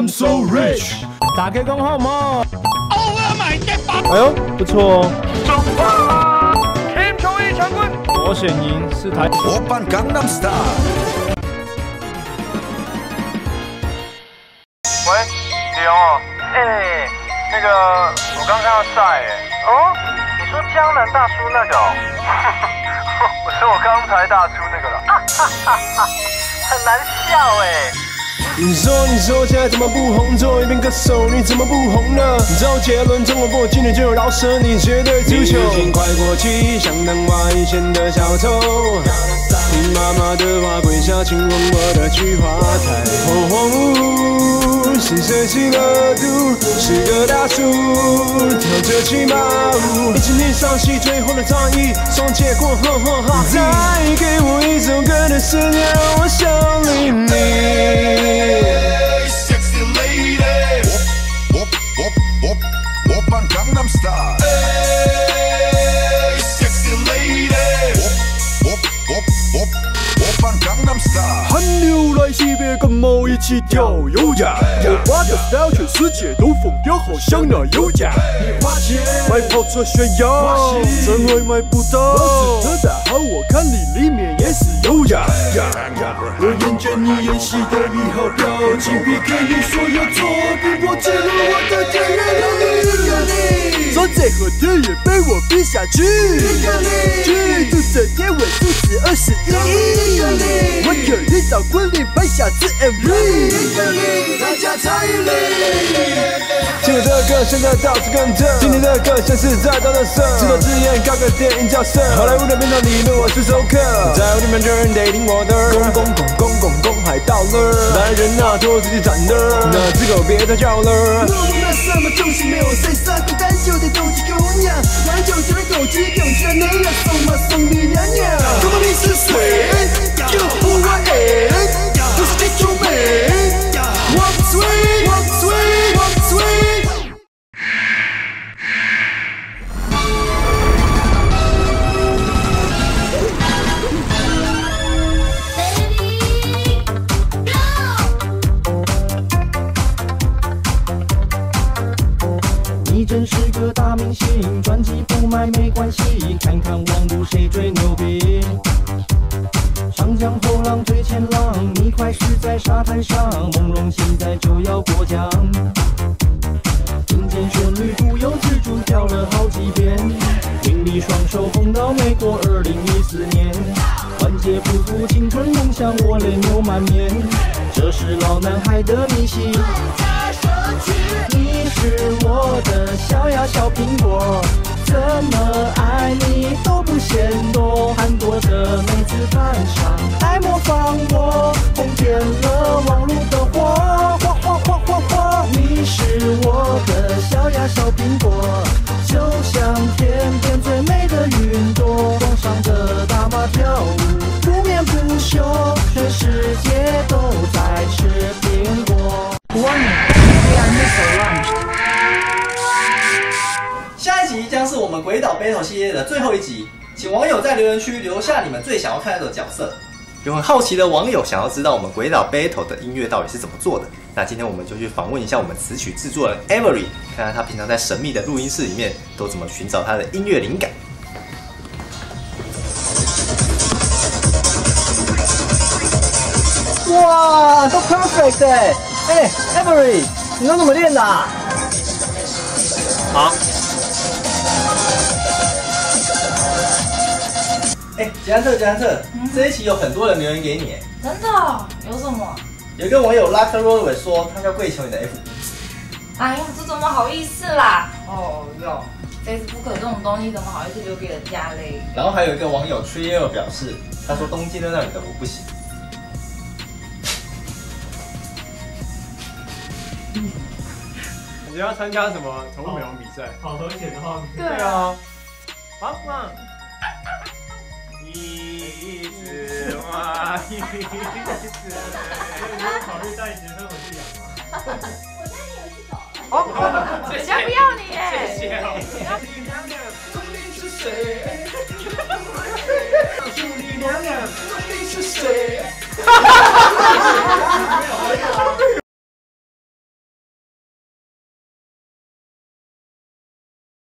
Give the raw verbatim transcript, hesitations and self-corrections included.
I'm so rich。打开工号吗 ？Over my dead body。 哎呦，不错哦。 中华天球一场棍。 我选赢是台。 我扮 Gangnam Style。 喂，李荣哦，哎、欸，那个我刚看到晒哎。哦，你说江南大叔那个哦？我说我刚才大叔那个了，哈哈哈哈，很难笑哎。 你说你说现在怎么不红？作为一名歌手，你怎么不红呢？周杰伦中国过今年就有饶舌，你绝对足球。你已经快过期，想当外线的小偷。听妈妈的话，跪下亲吻我的菊花台。哦，荒芜是谁起了毒？是个大叔，跳着骑马舞。一起你上戏最后的战役，双截过呵呵哈。再给我一首歌的时间，让我想你你。 Sexy lady， 我我我我我扮 Gangnam Style。Sexy lady， 我我我我我扮 Gangnam Style。 汗流来洗别感冒，一起跳优雅。我把的 style 全世界都疯掉，好像那优雅。你花钱买跑车炫耀，真爱买不到。王子的大号，我看你里面也是优雅。我厌倦你演戏的一号表情，批给你所有作品，我记录我的电影里。说这和电影被我比下去，剧组的天文数字二十一，我有一道婚礼拍下次 M V， 再加彩礼。今年的歌现在到处跟着，今年的歌像是在倒垃圾，知道之眼搞个电影角色，好莱坞的片场里面我是熟客，在乎你们的人得听我的，公公公公公公还到了，男人啊多自己站的，那只狗别再叫了。我没什么东西没有谁杀孤单就得斗鸡姑娘，玩酒就得斗鸡，勇气的男人送嘛送你娘娘。如果你是谁，就不我爱，不是这种美。Walk sweet, walk sweet, walk sweet。你真是个大明星，专辑不卖没关系，看看网路谁最牛逼。长江后浪推前浪，你快驶在沙滩上，梦龙现在就要过江。听见旋律不由自主跳了好几遍，名利双收红到美国二零一四年，团结不负青春梦想，我泪流满面，这是老男孩的迷信。你是我的小呀小苹果，怎么爱你都不嫌多。韩国的妹子扮上爱模仿我，红遍了网络的火，火火火火火。你是我的小呀小苹果，就像天边最美的云朵，床上的大妈跳舞不眠不休，全世界都在吃苹果。 下一集将是我们鬼岛 battle 系列的最后一集，请网友在留言区留下你们最想要看到的角色。有很好奇的网友想要知道我们鬼岛 battle 的音乐到底是怎么做的，那今天我们就去访问一下我们词曲制作人 Avery， 看看他平常在神秘的录音室里面都怎么寻找他的音乐灵感。哇，都 perfect 哎！哎 ，Avery， 你都怎么练的啊？好。哎，捷安特，捷安特，嗯、这一期有很多人留言给你， 真的？有什么？ 有个网友 Luck Roadway 说他叫跪求你的 F B。 哎呀，这怎么好意思啦？哦哟 ，Facebook 这种东西怎么好意思留给人家嘞？ 然后还有一个网友 Trio 表示，他说东京热那里的我不行。 你要参加什么宠物美容比赛？ 好和谐的话， 对啊。 好，那一只蛙，一只。 你有考虑带杰森回去养吗？ 我家也有去找。 哦， 人家不要你耶！ 谢谢。究竟是谁？